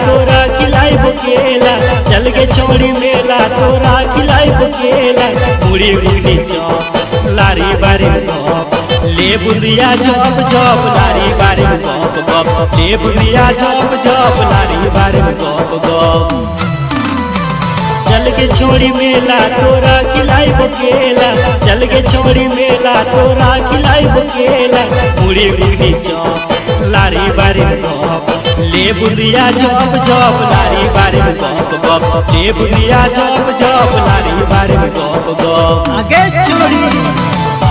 तोरा खिलाई केला। चल गे छोड़ी मेला तोरा खिलाई केला। मुड़ी मुड़ी चौप लारी बारी गप ले बुंदिया जब जब लारी बारी गप गप ले बुंदिया जब जब लारी बारी गप गप। चल गे छोड़ी मेला तोरा खिलाई केला। चल गे छोड़ी मेला तोरा खिलाई केला। मुड़ी मुड़ी चौप लारी बारी गप ले बुंदिया जब जब लारी बारी गप गप ले बुंदिया जब जब लारी बारी गप गप। आगे छोड़ी